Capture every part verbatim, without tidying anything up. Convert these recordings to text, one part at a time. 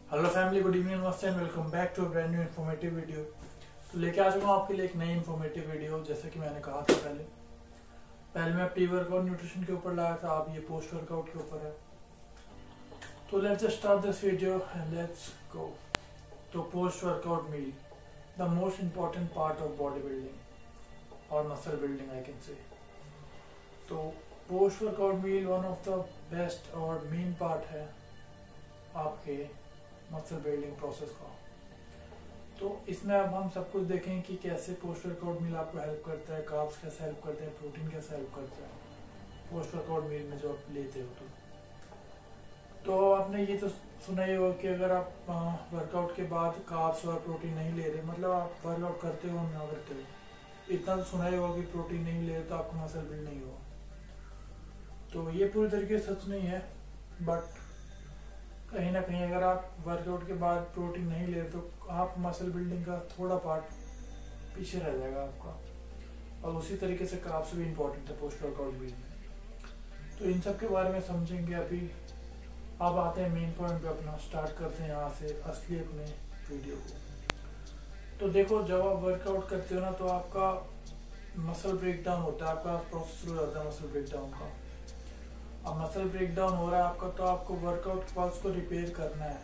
Hello family, good evening, नमस्ते and welcome back to a brand new informative video. तो लेके आ चुका हूँ आपके लिए एक नई इन्फॉर्मेटिव वीडियो। जैसे कि मैंने कहा था पहले पहले मैं प्री वर्कआउट न्यूट्रिशन के ऊपर लाया था, अब ये पोस्ट वर्कआउट के ऊपर है। तो let's just start this video and let's go. तो post workout meal, the most important part of body building और muscle building I can say. तो post workout meal one of the best और main part है आपके muscle building process का। तो इसमें अब हम सब कुछ देखें कि कैसे पोस्ट वर्कआउट मील आपको हेल्प करता है, कार्ब्स कैसे हेल्प करते हैं, प्रोटीन कैसे हेल्प करता है पोस्ट वर्कआउट मील में जो आप लेते हो। तो तो आपने ये तो सुना ही होगा कि अगर आप वर्कआउट के बाद कार्ब्स और प्रोटीन नहीं ले रहे, मतलब आप वर्कआउट करते हो ना करते हो, इतना तो सुना ही होगा कि प्रोटीन नहीं ले रहे तो आपको मसल बिल्ड नहीं होगा। तो ये पूरी तरीके से सच नहीं है, बट कहीं ना कहीं अगर आप वर्कआउट के बाद प्रोटीन नहीं ले तो आप मसल बिल्डिंग का थोड़ा पार्ट पीछे रह जाएगा आपका। और उसी तरीके से कार्ब्स भी इम्पोर्टेंट है पोस्ट वर्कआउट मील में। तो इन सब के बारे में समझेंगे अभी। अब आते हैं मेन पॉइंट पे, अपना स्टार्ट करते हैं यहाँ से असली अपने वीडियो को। तो देखो, जब आप वर्कआउट करते हो ना तो आपका मसल ब्रेकडाउन होता है, आपका प्रोसेस शुरू हो जाता है मसल ब्रेकडाउन का। अब मसल ब्रेकडाउन हो रहा है आपका, तो आपको वर्कआउट के बाद उसको रिपेयर करना है।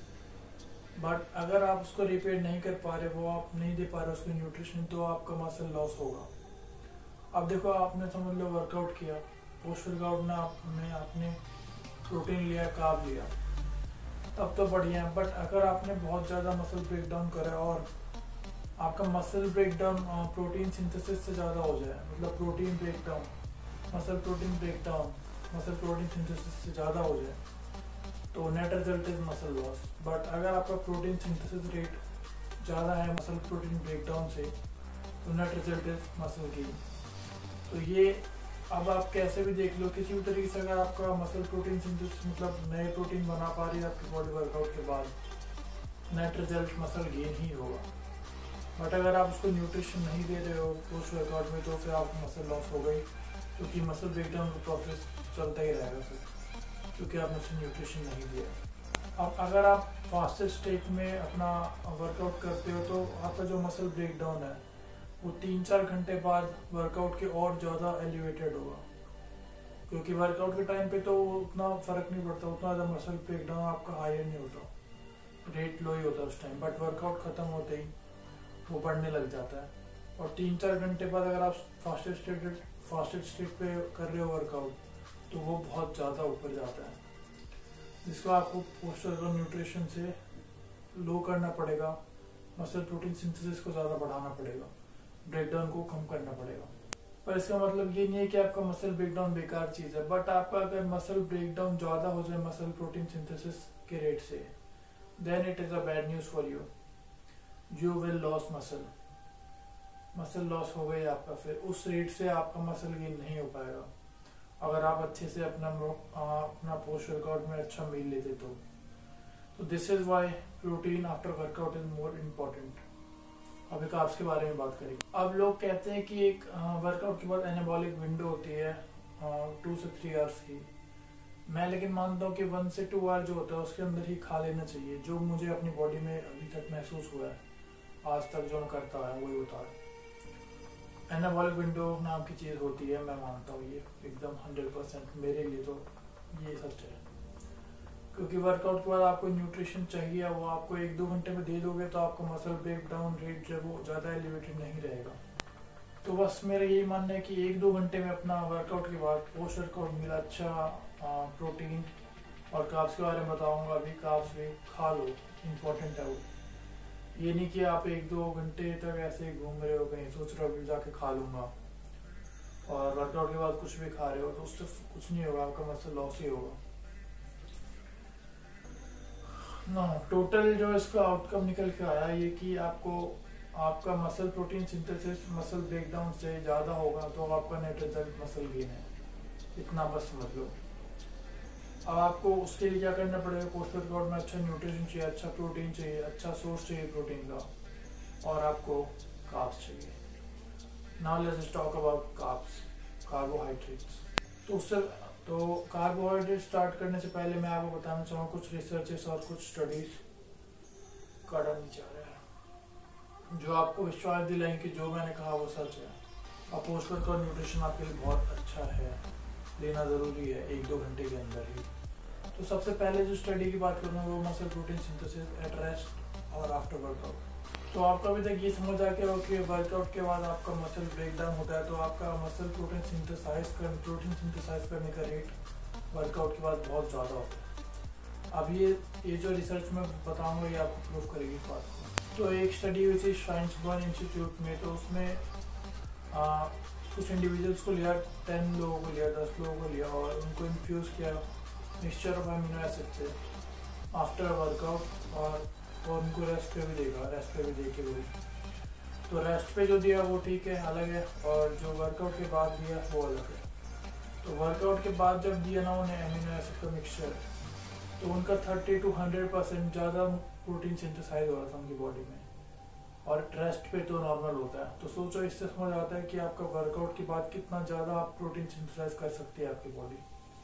बट अगर आप उसको रिपेयर नहीं कर पा रहे, वो आप नहीं दे पा रहे उसको न्यूट्रिशन, तो आपका मसल लॉस होगा। अब देखो, आपने समझ लो वर्कआउट किया, पोस्ट वर्कआउट में आपने आपने प्रोटीन लिया, कार्ब लिया, तब तो बढ़िया है। बट अगर आपने बहुत ज़्यादा मसल ब्रेकडाउन करा और आपका मसल ब्रेकडाउन प्रोटीन सिंथेसिस से ज़्यादा हो जाए, मतलब protein breakdown muscle protein breakdown muscle protein synthesis से ज़्यादा हो जाए, तो net result is muscle loss. But अगर आपका प्रोटीन सिंथेसिस रेट ज़्यादा है मसल प्रोटीन ब्रेकडाउन से, तो net result is muscle gain. तो ये अब आप कैसे भी देख लो, किसी भी तरीके से अगर आपका मसल प्रोटीन सिंथेसिस मतलब नए प्रोटीन बना पा रही है आपकी बॉडी वर्कआउट के बाद, नेट रिजल्ट मसल गेन ही होगा। बट अगर आप उसको न्यूट्रिशन नहीं दे रहे हो पोस्ट वर्कआउट में, तो फिर आपको मसल लॉस हो गई, क्योंकि मसल ब्रेकडाउन का प्रोसेस चलता ही रहेगा फिर, क्योंकि आपने उसे न्यूट्रिशन नहीं दिया। अब अगर आप फास्टेस्ट स्टेट में अपना वर्कआउट करते हो, तो आपका जो मसल ब्रेकडाउन है वो तीन चार घंटे बाद वर्कआउट के और ज़्यादा एलिवेटेड होगा, क्योंकि वर्कआउट के टाइम पे तो उतना फ़र्क नहीं पड़ता, उतना ज़्यादा मसल ब्रेकडाउन आपका हायर नहीं होता, रेट लो ही होता है उस टाइम। बट वर्कआउट ख़त्म होते ही वो बढ़ने लग जाता है। और तीन चार घंटे बाद अगर आप फास्टेस्ट स्टेट फास्टेस्ट स्टेट पे कर रहे हो वर्कआउट, तो वो बहुत ज़्यादा ऊपर जाता है, जिसको आपको पोस्ट वर्कआउट न्यूट्रिशन से लो करना पड़ेगा, मसल प्रोटीन सिंथेसिस को ज़्यादा बढ़ाना पड़ेगा, ब्रेकडाउन को कम करना पड़ेगा। पर इसका मतलब ये नहीं है कि आपका मसल ब्रेकडाउन बेकार चीज़ है। बट आपका अगर मसल ब्रेकडाउन ज़्यादा हो जाए मसल प्रोटीन सिंथेसिस के रेट से, then it is a bad news for you, you will loss muscle muscle loss हो गई आपका। फिर उस रेट से आपका मसल गेन नहीं हो पाएगा अगर आप अच्छे से अपना अपना पोस्ट वर्कआउट में अच्छा मील लेते तो। तो this is why protein after workout is more important. अभी कार्ब्स के बारे में बात करेंगे। अब लोग कहते हैं कि एक वर्कआउट के बाद एनाबॉलिक विंडो होती है टू से थ्री आवर्स की। मैं लेकिन मानता हूँ कि वन से टू आवर जो होता है उसके अंदर ही खा लेना चाहिए। जो मुझे अपनी बॉडी में अभी तक महसूस हुआ है, आज तक जो मैं करता है वही होता है। एनाबॉलिक विंडो नाम की चीज़ होती है, मैं मानता हूँ ये एकदम हंड्रेड परसेंट मेरे लिए तो ये सच है। क्योंकि वर्कआउट के बाद आपको न्यूट्रिशन चाहिए, वो आपको एक दो घंटे में दे दोगे तो आपका मसल ब्रेकडाउन रेट जो है वो ज़्यादा एलिवेटेड नहीं रहेगा। तो बस मेरा यही मानना है कि एक दो घंटे में अपना वर्कआउट के बाद पोस्ट वर्कआउट मिला अच्छा प्रोटीन और कार्ब्स के बारे में बताऊँगा। अभी कार्ब्स भी खा लो, इम्पोर्टेंट है वो। ये नहीं कि आप एक दो घंटे तक ऐसे घूम रहे हो, कहीं सोच रहे हो कि जाके खा लूंगा, और वर्कआउट के बाद कुछ भी खा रहे हो, तो उससे कुछ नहीं होगा, आपका मसल लॉस ही होगा ना। टोटल जो इसका आउटकम निकल के आया ये कि आपको आपका muscle protein synthesis muscle breakdown से ज़्यादा होगा, तो आपका नेट रिजल्ट मसल गेन है, इतना बस समझ लो। अब आपको उसके लिए क्या करना पड़ेगा, पोस्ट वर्कआउट में अच्छा न्यूट्रिशन चाहिए, अच्छा प्रोटीन चाहिए, अच्छा सोर्स चाहिए प्रोटीन का, और आपको कार्ब्स चाहिए। Now let's talk about carbs, carbohydrates. तो उससे तो कार्बोहाइड्रेट स्टार्ट करने से पहले मैं आपको बताना चाहूँगा कुछ रिसर्चेस और कुछ स्टडीज काटा नीचे आ रहा है, जो आपको विश्वास दिलाएं कि जो मैंने कहा वो सच है। और पोस्ट वर्कआउट न्यूट्रिशन आपके लिए बहुत अच्छा है, लेना ज़रूरी है एक दो घंटे के अंदर ही। तो सबसे पहले जो स्टडी की बात करूँगा वो muscle protein synthesis at rest और आफ्टर वर्कआउट। तो आपको अभी तक ये समझ आ गया हो कि वर्कआउट के बाद आपका मसल ब्रेक डाउन होता है, तो आपका मसल प्रोटीन सिंथेसाइज कर प्रोटीन सिंथेसाइज करने का रेट वर्कआउट के बाद बहुत ज़्यादा होता है। अब ये ये जो रिसर्च में बताऊंगा ये आपको प्रूव करेगी इस बात को। तो एक स्टडी हुई थी श्राइन्सबर्ग इंस्टीट्यूट में, तो उसमें आ, कुछ इंडिविजुअल्स को लिया, टेन लोगों को लिया, दस लोगों को लिया और उनको इन्फ्यूज़ किया मिक्सचर ऑफ अमीनो एसिड से आफ्टर वर्कआउट, और और उनको रेस्ट पे भी देगा, रेस्ट पे भी दे के बोली। तो रेस्ट पे जो दिया वो ठीक है, अलग है, और जो वर्कआउट के बाद दिया वो अलग है। तो वर्कआउट के बाद जब दिया ना उन्हें अमीनो एसिड का मिक्सचर, तो उनका थर्टी टू हंड्रेड परसेंट ज़्यादा प्रोटीन सिंथेसाइज हो रहा था उनकी बॉडी में, और रेस्ट पे तो नॉर्मल होता है। तो सोचो, इससे समझ आता है कि आपका वर्कआउट के बाद कितना ज़्यादा आप प्रोटीन सिंथेसाइज कर सकती है आपकी बॉडी।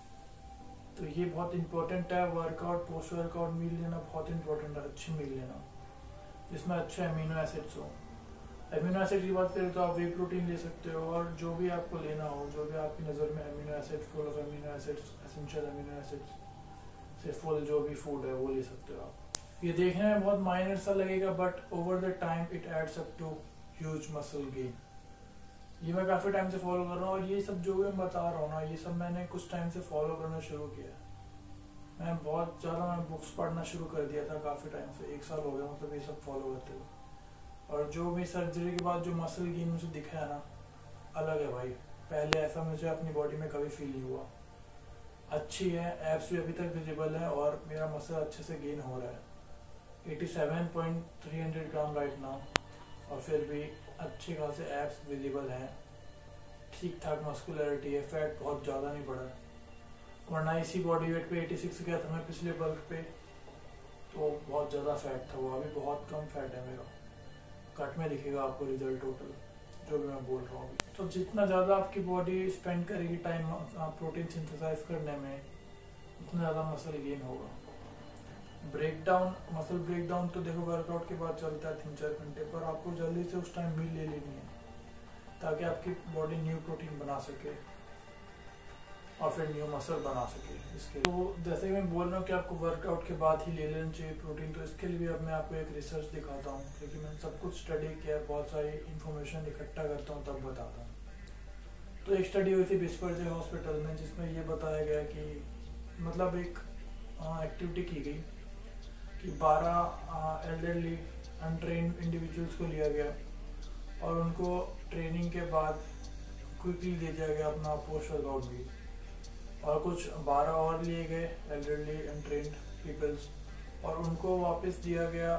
तो ये बहुत इंपॉर्टेंट है, वर्कआउट पोस्ट वर्कआउट मील लेना बहुत इंपॉर्टेंट है, अच्छी मील लेना जिसमें अच्छे अमीनो एसिड्स हो। अमीनो एसिड की बात करें तो आप वे प्रोटीन ले सकते हो, और जो भी आपको लेना हो, जो भी आपकी नज़र में amino acid full of amino acids, essential amino acids से फुल जो भी फूड है वो ले सकते हो आप। ये देखने में बहुत माइनर सा लगेगा, but over the time it adds up to huge muscle gain. ये मैं काफ़ी टाइम से फॉलो कर रहा हूँ, और ये सब जो भी मैं बता रहा हूँ ना, ये सब मैंने कुछ टाइम से फॉलो करना शुरू किया। मैं बहुत ज़्यादा मैं बुक्स पढ़ना शुरू कर दिया था काफ़ी टाइम से, एक साल हो गया मतलब ये सब फॉलो करते हुए। और जो भी सर्जरी के बाद जो मसल गेन मुझे दिखा है ना, अलग है भाई। पहले ऐसा मुझे अपनी बॉडी में कभी फील नहीं हुआ। अच्छी है, एब्स भी अभी तक विजिबल है, और मेरा मसल अच्छे से गेन हो रहा है। Eighty seven point three hundred gram right now, और फिर भी अच्छे खासे एब्स विजिबल हैं, ठीक ठाक मस्कुलरिटी है, फैट बहुत ज़्यादा नहीं बढ़ा। वरना इसी बॉडी वेट पे छियासी गया था मैं पिछले बल्क पे, तो बहुत ज़्यादा फैट था, वो अभी बहुत कम फैट है मेरा। कट में दिखेगा आपको रिजल्ट टोटल जो भी मैं बोल रहा हूँ अभी। तो जितना ज़्यादा आपकी बॉडी स्पेंड करेगी टाइम प्रोटीन सिंथेसाइज करने में, उतना ज़्यादा मसल गेन होगा। Breakdown, muscle breakdown तो देखो वर्कआउट के बाद चलता है तीन चार घंटे, पर आपको जल्दी से उस टाइम मील ले लेनी है ताकि आपकी बॉडी न्यू प्रोटीन बना सके और फिर न्यू मसल बना सके। इसके तो जैसे मैं बोल रहा हूँ कि आपको वर्कआउट के बाद ही ले लेना चाहिए प्रोटीन, तो इसके लिए भी अब मैं आपको एक रिसर्च दिखाता हूँ, क्योंकि मैंने सब कुछ स्टडी किया, बहुत सारी इन्फॉर्मेशन इकट्ठा करता हूँ तब बताता हूँ। तो एक स्टडी हुई थी बिस्पर्जे हॉस्पिटल में, जिसमें ये बताया गया कि मतलब एक एक्टिविटी की गई कि बारह एल्डरली अनट्रेन्ड इंडिविजुअल्स को लिया गया और उनको ट्रेनिंग के बाद क्विकली दे दिया गया अपना पोस्ट वर्कआउट भी, और कुछ बारह और लिए गए एल्डरली अनट्रेन्ड पीपल्स और उनको वापस दिया गया।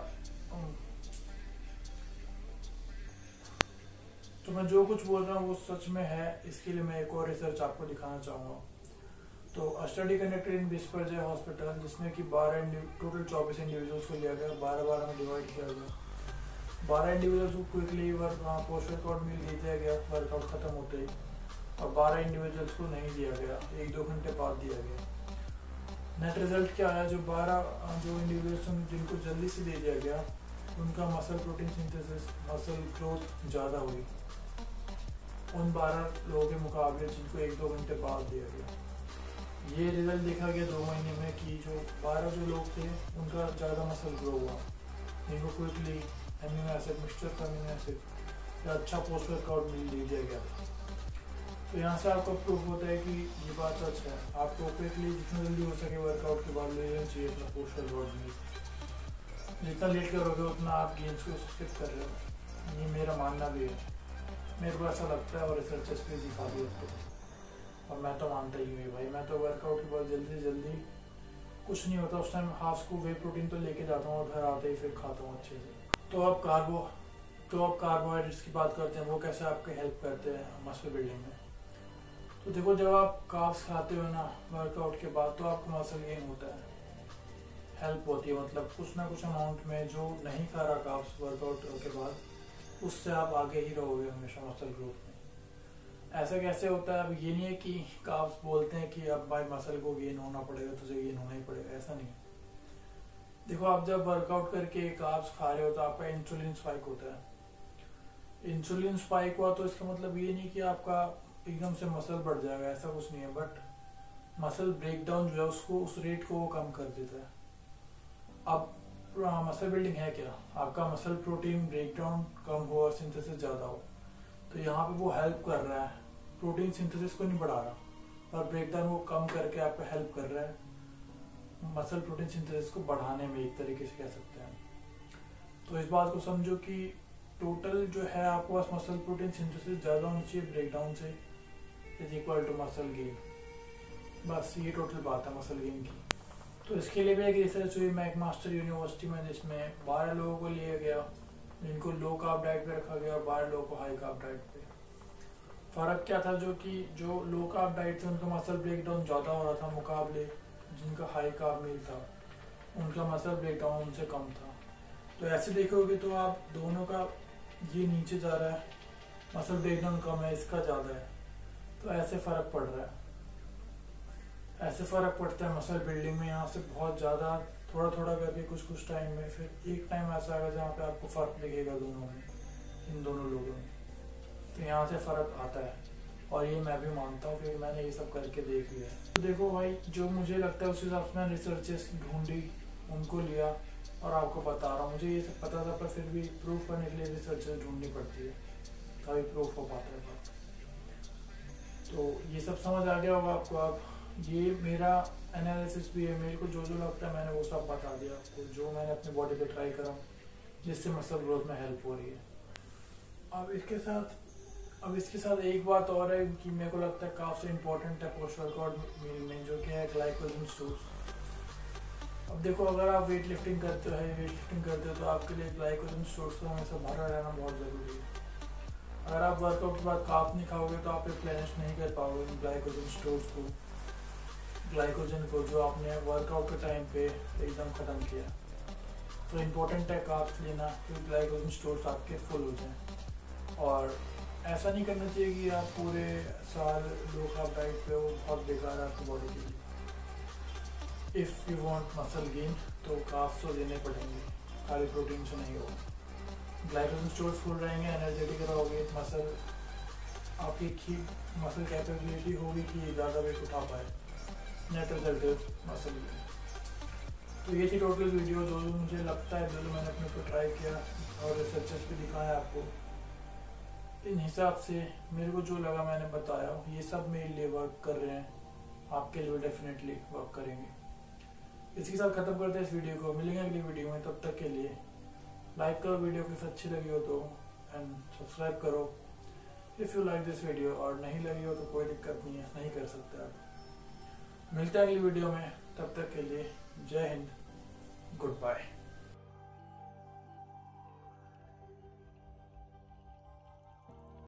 तो मैं जो कुछ बोल रहा हूँ वो सच में है, इसके लिए मैं एक और रिसर्च आपको दिखाना चाहूँगा। तो study conducted in Bispebjerg hospital, जिसमें कि बारह टोटल चौबीस इंडिविजुअल्स को लिया गया, बारह बारह में डिवाइड किया गया। बारह इंडिविजुअल्स को quickly work post workout meal दिया गया वर्कआउट खत्म होते ही, और बारह इंडिविजुअल्स को नहीं दिया गया, एक दो घंटे बाद दिया गया। नेट रिजल्ट क्या आया, जो बारह जो इंडिविजुअल्स जिनको जल्दी से दे दिया गया उनका muscle protein synthesis, muscle growth ज़्यादा हुई उन बारह लोगों के मुकाबले जिनको एक दो घंटे बाद दिया गया। ये रिजल्ट देखा गया दो महीने में कि जो बारह जो लोग थे उनका ज़्यादा मसल ग्रो हुआ, जिनको क्विकली अमीनो एसिड मिक्सचर का अमीनो एसिड या अच्छा पोस्ट वर्कआउट मिल दिया गया। तो यहाँ से आपको प्रूफ होता है कि ये बात सच है, आपको क्विकली जितना जल्दी हो सके वर्कआउट के बाद ले लेना चाहिए अपना पोस्ट वर्कआउट मिल। जितना लेट करोगे उतना आप गेम्स को स्किप कर रहे हो, ये मेरा मानना भी है, मेरे को ऐसा लगता है और रिसर्चर्स भी दिखा भी होते हैं, और मैं तो मानता ही हूँ भाई। मैं तो वर्कआउट के बाद जल्दी से जल्दी कुछ नहीं होता उस टाइम, हाफ को वे प्रोटीन तो लेके जाता हूँ और घर आते ही फिर खाता हूँ अच्छे से। तो अब कार्बो तो अब कार्बोहाइड्रेट्स की बात करते हैं, वो कैसे आपके हेल्प करते हैं मसल बिल्डिंग में। तो देखो, जब आप कार्ब्स खाते हो ना वर्कआउट के बाद, तो आपको मसल गेन होता है, हेल्प होती है, मतलब कुछ ना कुछ अमाउंट में। जो नहीं खा रहा कार्ब्स वर्कआउट के बाद, उससे आप आगे ही रहोगे हमेशा मसल ग्रोथ में। ऐसा कैसे होता है, अब ये नहीं है कि कार्ब्स बोलते हैं कि अब भाई मसल को गेन होना पड़ेगा, तुझे गेन होना ही पड़ेगा, ऐसा नहीं है। देखो, आप जब वर्कआउट करके कार्ब्स खा रहे हो तो आपका इंसुलिन स्पाइक होता है। इंसुलिन स्पाइक हुआ तो इसका मतलब ये नहीं कि आपका एकदम से मसल बढ़ जाएगा, ऐसा कुछ नहीं है, बट मसल ब्रेकडाउन जो है उसको, उस रेट को वो कम कर देता है। अब मसल बिल्डिंग है क्या? आपका मसल प्रोटीन ब्रेकडाउन कम हो और सिंथेसिस ज़्यादा हो, तो यहाँ पे वो हेल्प कर रहा है। प्रोटीन सिंथेसिस को नहीं बढ़ा रहा, और ब्रेकडाउन वो कम करके आपको हेल्प कर रहा है मसल प्रोटीन सिंथेसिस को बढ़ाने में, एक तरीके से कह सकते हैं। तो इस बात को समझो कि टोटल जो है आपके पास मसल प्रोटीन सिंथेसिस ज़्यादा होनी चाहिए ब्रेकडाउन से, is equal to muscle gain. बस ये टोटल बात है मसल गेन की। तो इसके लिए भी एक रिसर्च हुई मैकमास्टर यूनिवर्सिटी में, जिसमें बारह लोगों को लिया गया जिनको लो कार्ब डाइट पे रखा गया और बारह लोगों को हाई कार्ब डाइट पे। फर्क क्या था? जो कि जो लो कार्ब डाइट थे उनका मसल ब्रेकडाउन ज़्यादा हो रहा था मुकाबले जिनका हाई कार्ब मील था, उनका मसल ब्रेकडाउन उनसे कम था। तो ऐसे देखोगे तो आप दोनों का ये नीचे जा रहा है, मसल ब्रेकडाउन कम है, इसका ज़्यादा है, तो ऐसे फ़र्क पड़ रहा है। ऐसे फ़र्क पड़ता है मसल बिल्डिंग में, यहाँ से बहुत ज़्यादा थोड़ा थोड़ा करके कुछ कुछ टाइम में, फिर एक टाइम ऐसा आएगा जहाँ पे आपको फ़र्क दिखेगा दोनों में, इन दोनों लोगों में। तो यहाँ से फ़र्क आता है, और ये मैं भी मानता हूँ क्योंकि मैंने ये सब करके देख लिया है। तो देखो भाई, जो मुझे लगता है उस हिसाब से मैं रिसर्चेस ढूंढी, उनको लिया और आपको बता रहा हूँ। मुझे ये सब पता था, पर फिर भी प्रूफ करने के लिए रिसर्चेस ढूंढनी पड़ती है, तभी प्रूफ हो पाता है बात। तो ये सब समझ आ गया होगा आपको। अब ये मेरा एनालिसिस भी है, मेरे को जो जो लगता है मैंने वो सब बता दिया आपको, जो मैंने अपनी बॉडी पे ट्राई करा जिससे मसल ग्रोथ में हेल्प हो रही है। अब इसके साथ अब इसके साथ एक बात और है कि मेरे को लगता है काफ़ी इंपॉर्टेंट है पोस्ट वर्कआउट मील में, जो कि है ग्लाइकोजन स्टोर्स। अब देखो, अगर आप वेट लिफ्टिंग करते हो, वेट लिफ्टिंग करते हो तो आपके लिए ग्लाइकोजन स्टोर्स तो हमेशा भरा रहना बहुत ज़रूरी है। अगर आप वर्कआउट के बाद कार्ब नहीं खाओगे तो आप रिप्लेनिश नहीं कर पाओगे ग्लाइकोजन स्टोर्स को, ग्लाइकोजन को, जो आपने वर्कआउट के टाइम पे एकदम ख़त्म किया। तो इम्पोर्टेंट है कार्ब्स लेना, क्योंकि ग्लाइकोजन स्टोर्स आपके फुल हो जाएं। और ऐसा नहीं करना चाहिए कि आप पूरे साल लो कार्ब डाइट पे हो, बहुत बेकार है आपकी बॉडी के लिए। If you want muscle gain तो कार्ब्स तो लेने पड़ेंगे, खाली प्रोटीन से नहीं होगा। ग्लाइकोजन स्टोर्स फुल रहेंगे, एनर्जेटिक रहोगे, मसल आपकी की मसल कैपेबिलिटी होगी कि ज़्यादा वेट उठा पाए, नेट रिजल्ट मसल गेन। तो ये थी टोटल वीडियो, जो जो मुझे लगता है, जो जो मैंने अपने ऊपर ट्राई किया और रिसर्चेस पे दिखाया आपको, इन हिसाब से मेरे को जो लगा मैंने बताया। ये सब मेरे लिए वर्क कर रहे हैं, आपके लिए डेफिनेटली वर्क करेंगे। इसी के साथ ख़त्म करते हैं इस वीडियो को, मिलेंगे अगली वीडियो में। तब तक के लिए लाइक करो वीडियो की, अच्छी लगी हो तो, एंड सब्सक्राइब करो if you like this video. और नहीं लगी हो तो कोई दिक्कत नहीं है, नहीं कर सकते आप। मिलते हैं अगली वीडियो में, तब तक के लिए जय हिंद, गुड बाय।